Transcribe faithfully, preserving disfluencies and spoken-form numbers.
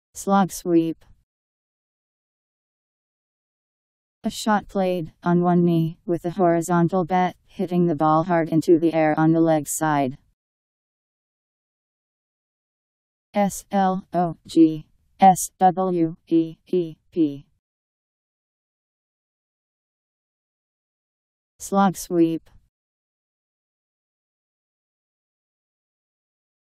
Slog sweep. A shot played on one knee, with a horizontal bat, hitting the ball hard into the air on the leg side. S L O G S W E E P. Slog sweep.